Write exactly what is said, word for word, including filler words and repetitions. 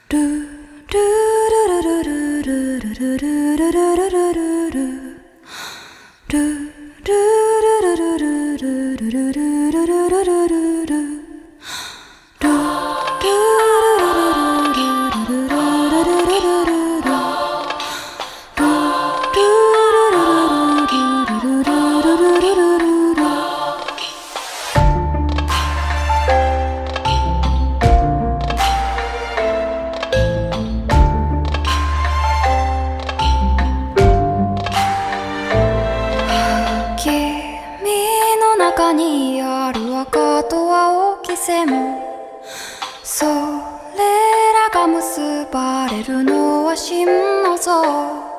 中にある赤と青き線、それらが結ばれるのは真の像。